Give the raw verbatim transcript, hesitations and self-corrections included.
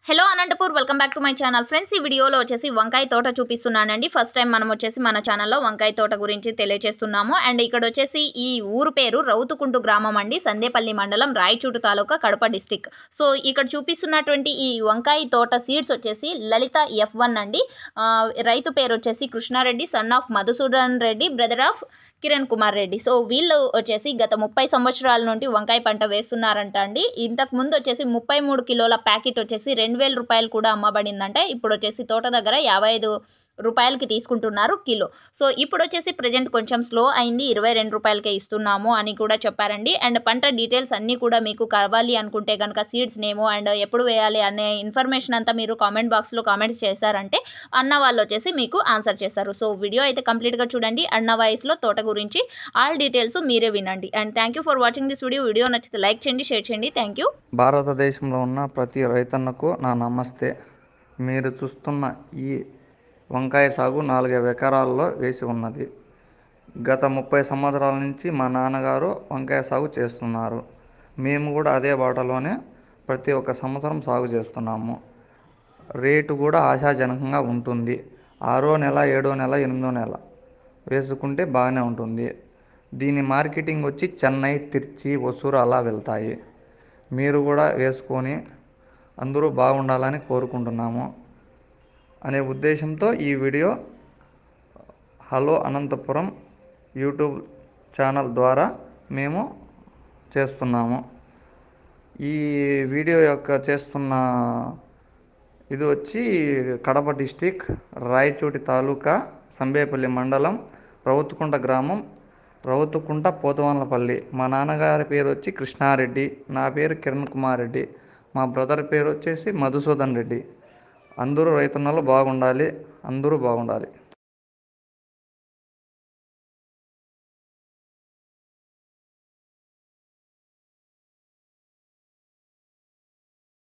Hello Anantapur welcome back to my channel friends. ఈ వీడియోలో వచ్చేసి వంకాయ తోట చూపిస్తున్నానండి. ఫస్ట్ టైం మనం వచ్చేసి మన ఛానల్లో వంకాయ తోట గురించి తెలియజేస్తున్నాము. అండ్ ఇక్కడ వచ్చేసి ఈ ఊరు పేరు రౌతుకుంటు గ్రామం అండి, సందేపల్లి మండలం, రాయచూటు తాలూకా, కడప డిస్టిక్. సో ఇక్కడ చూపిస్తున్నటువంటి ఈ వంకాయ తోట సీడ్స్ వచ్చేసి లలిత ఎఫ్ వన్ అండి. రైతు పేరు వచ్చేసి Krishnareddy, son of Madhusudan Reddy, brother of Kiran Kumar Reddy. So వీళ్ళు వచ్చేసి గత ముప్పై సంవత్సరాల నుండి వంకాయ పంట వేస్తున్నారంట అండి. ఇంతకు ముందు వచ్చేసి ముప్పై మూడు కిలోల ప్యాకెట్ వచ్చేసి రెండు వేల రూపాయలు కూడా అమ్మబడిందంటే, ఇప్పుడు వచ్చేసి తోట దగ్గర యాభై ఐదు రూపాయలకి తీసుకుంటున్నారు కిలో. సో ఇప్పుడు వచ్చేసి ప్రజెంట్ కొంచెం స్లో అయింది, ఇరవై రెండు రూపాయలకే ఇస్తున్నాము అని కూడా చెప్పారండి. అండ్ పంట డీటెయిల్స్ అన్నీ కూడా మీకు కావాలి అనుకుంటే కనుక సీడ్స్ నేము అండ్ ఎప్పుడు వేయాలి అనే ఇన్ఫర్మేషన్ అంతా మీరు కామెంట్ బాక్స్లో కామెంట్స్ చేశారంటే అన్న వాళ్ళు వచ్చేసి మీకు ఆన్సర్ చేస్తారు. సో వీడియో అయితే కంప్లీట్గా చూడండి. అన్న వాయిస్లో తోట గురించి ఆల్ డీటెయిల్స్ మీరే వినండి. And thank you for watching this video. Video నచ్చితే లైక్ చేయండి, షేర్ చేయండి. Thank you. భారతదేశంలో ఉన్న ప్రతి రైతన్నకు నా నమస్తే. మీరు చూస్తున్న ఈ వంకాయ సాగు నాలుగైదు ఎకరాల్లో వేసి ఉన్నది. గత ముప్పై సంవత్సరాల నుంచి మా నాన్నగారు వంకాయ సాగు చేస్తున్నారు. మేము కూడా అదే బాటలోనే ప్రతి ఒక్క సంవత్సరం సాగు చేస్తున్నాము. రేటు కూడా ఆశాజనకంగా ఉంటుంది. ఆరో నెల, ఏడో నెల, ఎనిమిదో నెల వేసుకుంటే బాగానే ఉంటుంది. దీని మార్కెటింగ్ వచ్చి చెన్నై, తిరుచి, ఒసూరు అలా వెళ్తాయి. మీరు కూడా వేసుకొని అందరూ బాగుండాలని కోరుకుంటున్నాము అనే ఉద్దేశంతో ఈ video hello Anantapuram YouTube channel ద్వారా మేము చేస్తున్నాము. ఈ వీడియో యొక్క చేస్తున్న ఇది వచ్చి కడప డిస్టిక్, రాయచూటి తాలూకా, సంబేపల్లి మండలం, రౌతుకుంట గ్రామం, రౌతుకుంట పోతవన్లపల్లి. మా నాన్నగారి పేరు వచ్చి కృష్ణారెడ్డి, నా పేరు కిరణ్ కుమార్ రెడ్డి, మా బ్రదర్ పేరు వచ్చేసి మధుసూదన్ రెడ్డి. అందరూ రైతన్నలు బాగుండాలి, అందరూ బాగుండాలి.